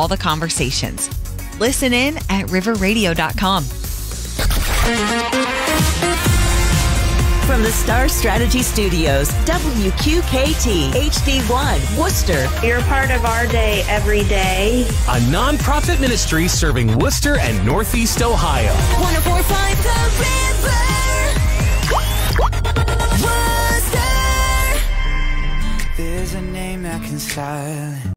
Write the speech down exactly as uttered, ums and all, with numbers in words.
all the conversations. Listen in at river radio dot com. From the Star Strategy Studios, W Q K T, H D one, Wooster. You're part of our day every day. A nonprofit ministry serving Wooster and Northeast Ohio. one oh four point five The River. Wooster. There's a name that can silence.